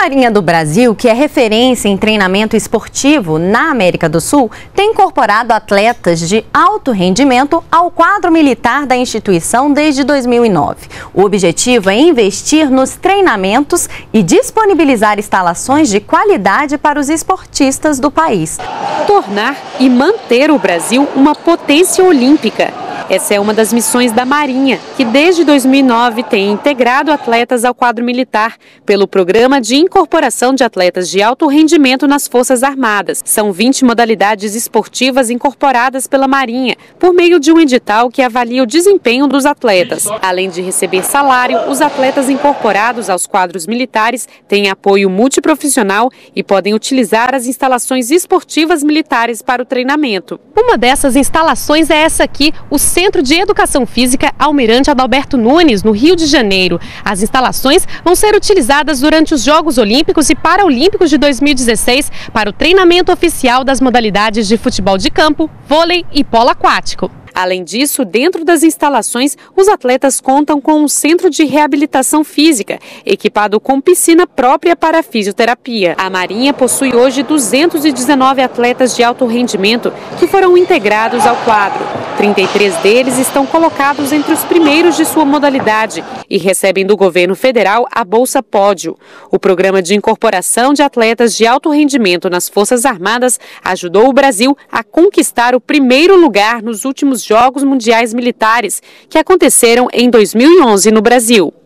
Marinha do Brasil, que é referência em treinamento esportivo na América do Sul, tem incorporado atletas de alto rendimento ao quadro militar da instituição desde 2009. O objetivo é investir nos treinamentos e disponibilizar instalações de qualidade para os esportistas do país. Tornar e manter o Brasil uma potência olímpica. Essa é uma das missões da Marinha, que desde 2009 tem integrado atletas ao quadro militar pelo Programa de Incorporação de Atletas de Alto Rendimento nas Forças Armadas. São 20 modalidades esportivas incorporadas pela Marinha, por meio de um edital que avalia o desempenho dos atletas. Além de receber salário, os atletas incorporados aos quadros militares têm apoio multiprofissional e podem utilizar as instalações esportivas militares para o treinamento. Uma dessas instalações é essa aqui, o Centro de Educação Física Almirante Adalberto Nunes, no Rio de Janeiro. As instalações vão ser utilizadas durante os Jogos Olímpicos e Paralímpicos de 2016 para o treinamento oficial das modalidades de futebol de campo, vôlei e polo aquático. Além disso, dentro das instalações, os atletas contam com um centro de reabilitação física, equipado com piscina própria para a fisioterapia. A Marinha possui hoje 219 atletas de alto rendimento que foram integrados ao quadro. 33 deles estão colocados entre os primeiros de sua modalidade e recebem do governo federal a Bolsa Pódio. O programa de incorporação de atletas de alto rendimento nas Forças Armadas ajudou o Brasil a conquistar o primeiro lugar nos últimos Jogos Mundiais Militares, que aconteceram em 2011 no Brasil.